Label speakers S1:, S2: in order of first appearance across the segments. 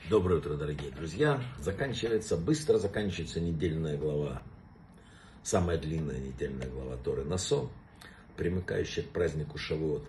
S1: Доброе утро, дорогие друзья. Быстро заканчивается недельная глава, самая длинная недельная глава Торы Насо, примыкающая к празднику Шавуот,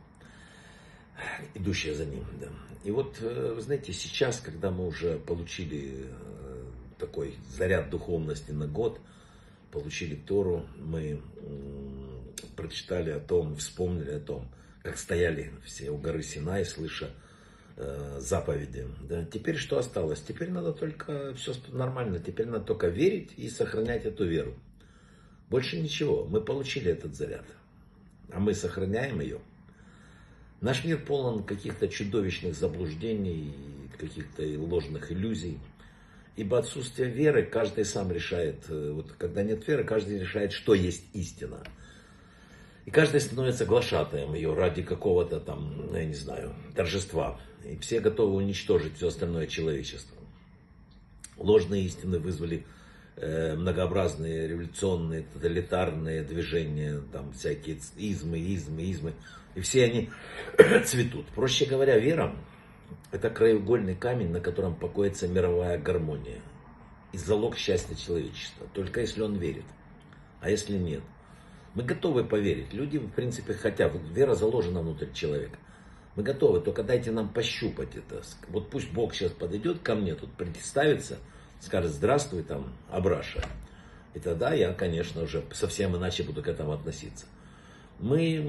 S1: идущая за ним. Да. И вот, вы знаете, сейчас, когда мы уже получили такой заряд духовности на год, получили Тору, мы прочитали о том, вспомнили о том, как стояли все у горы Синай, слыша заповеди. Да. Теперь что осталось? Теперь надо только, все нормально, теперь надо только верить и сохранять эту веру. Больше ничего, мы получили этот заряд, а мы сохраняем ее. Наш мир полон каких-то чудовищных заблуждений, каких-то ложных иллюзий. Ибо отсутствие веры каждый сам решает. Вот когда нет веры, каждый решает, что есть истина. И каждый становится глашатаем ее ради какого-то там, я не знаю, торжества. И все готовы уничтожить все остальное человечество. Ложные истины вызвали многообразные революционные, тоталитарные движения, там всякие измы. И все они цветут. Проще говоря, вера — это краеугольный камень, на котором покоится мировая гармония. И залог счастья человечества. Только если он верит. А если нет? Мы готовы поверить. Люди, в принципе, хотят. Вера заложена внутрь человека. Мы готовы, только дайте нам пощупать это. Вот пусть Бог сейчас подойдет ко мне, тут представится, скажет: здравствуй, там, Абраша. И тогда я, конечно, уже совсем иначе буду к этому относиться. Мы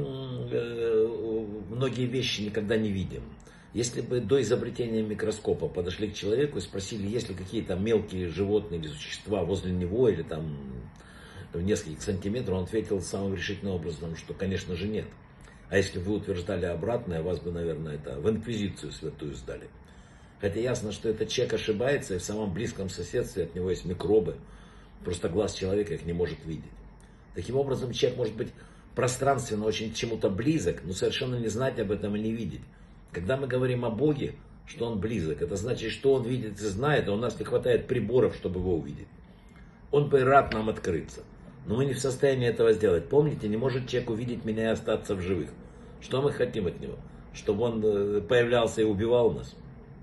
S1: многие вещи никогда не видим. Если бы до изобретения микроскопа подошли к человеку и спросили, есть ли какие-то мелкие животные или существа возле него, или там в нескольких сантиметров, он ответил самым решительным образом, что, конечно же, нет. А если бы вы утверждали обратное, вас бы, наверное, это в инквизицию святую сдали. Хотя ясно, что этот человек ошибается, и в самом близком соседстве от него есть микробы. Просто глаз человека их не может видеть. Таким образом, человек может быть пространственно очень к чему-то близок, но совершенно не знать об этом и не видеть. Когда мы говорим о Боге, что Он близок, это значит, что Он видит и знает, а у нас не хватает приборов, чтобы Его увидеть. Он бы рад нам открыться, но мы не в состоянии этого сделать. Помните, не может человек увидеть меня и остаться в живых. Что мы хотим от него? Чтобы он появлялся и убивал нас?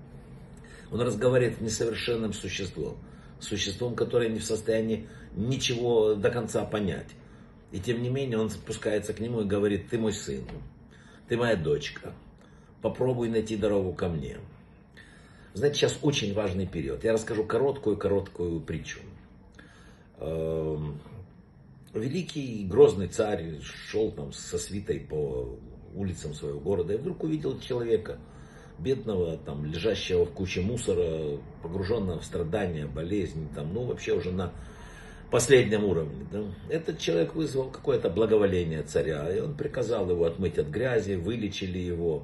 S1: Он разговаривает с несовершенным существом, существом, которое не в состоянии ничего до конца понять. И тем не менее он спускается к нему и говорит: ты мой сын, ты моя дочка, попробуй найти дорогу ко мне. Знаете, сейчас очень важный период. Я расскажу короткую притчу. Великий грозный царь шел там со свитой по улицам своего города и вдруг увидел человека, бедного, там, лежащего в куче мусора, погруженного в страдания, болезни, там, ну вообще уже на последнем уровне. Да. Этот человек вызвал какое-то благоволение царя, и он приказал его отмыть от грязи, вылечили его.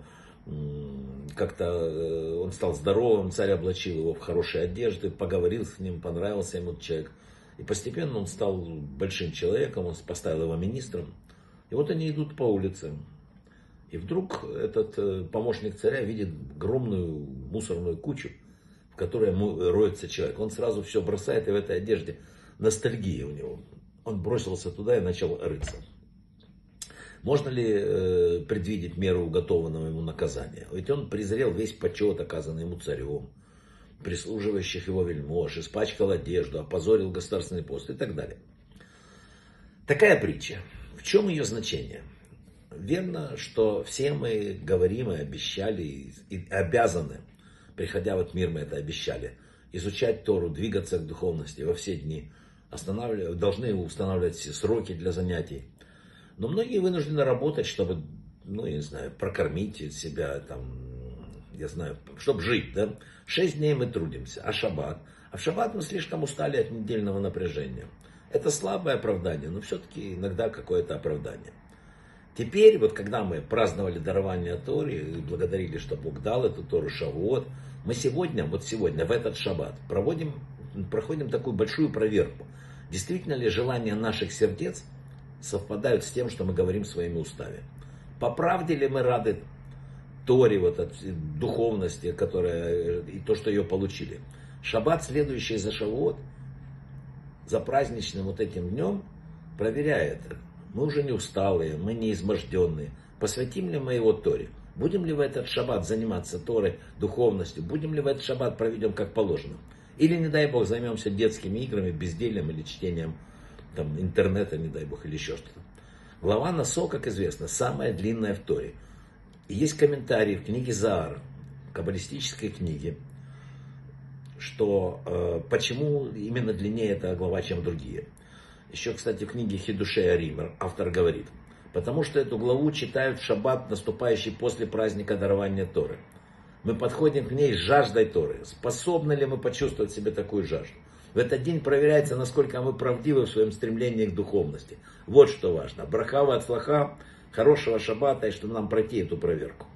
S1: Как-то он стал здоровым, царь облачил его в хорошие одежды, поговорил с ним, понравился ему этот человек. И постепенно он стал большим человеком, он поставил его министром. И вот они идут по улице. И вдруг этот помощник царя видит огромную мусорную кучу, в которой роется человек. Он сразу все бросает, и в этой одежде ностальгия у него. Он бросился туда и начал рыться. Можно ли предвидеть меру уготованного ему наказания? Ведь он презрел весь почет, оказанный ему царем, прислуживающих его вельмож, испачкал одежду, опозорил государственный пост и так далее. Такая притча. В чем ее значение? Верно, что все мы говорим и обещали, и обязаны, приходя в этот мир, мы это обещали, изучать Тору, двигаться к духовности во все дни, должны устанавливать все сроки для занятий. Но многие вынуждены работать, чтобы, ну, я не знаю, прокормить себя, там, я знаю, чтобы жить, да. 6 дней мы трудимся, а шаббат? А в шаббат мы слишком устали от недельного напряжения. Это слабое оправдание, но все-таки иногда какое-то оправдание. Теперь, вот когда мы праздновали дарование Торы и благодарили, что Бог дал эту Тору Шавуот, мы сегодня, в этот шаббат, проходим такую большую проверку. Действительно ли желания наших сердец совпадают с тем, что мы говорим своими устами? По правде ли мы рады Торе, вот от духовности, которая, и то, что ее получили? Шаббат, следующий за Шавуот, за праздничным вот этим днем, проверяет. Мы уже не усталые, мы не изможденные. Посвятим ли мы его Торе? Будем ли в этот шаббат заниматься Торой, духовностью? Будем ли в этот шаббат проведем как положено? Или, не дай Бог, займемся детскими играми, бездельем или чтением там, интернета, не дай Бог, или еще что-то. Глава Насо, как известно, самая длинная в Торе. И есть комментарии в книге Заар, каббалистической книге, что почему именно длиннее эта глава, чем другие. Еще, кстати, в книге Хидушей Аример автор говорит, потому что эту главу читают в шаббат, наступающий после праздника дарования Торы. Мы подходим к ней с жаждой Торы. Способны ли мы почувствовать в себе такую жажду? В этот день проверяется, насколько мы правдивы в своем стремлении к духовности. Вот что важно. Браха ва ацлаха, хорошего шаббата, и чтобы нам пройти эту проверку.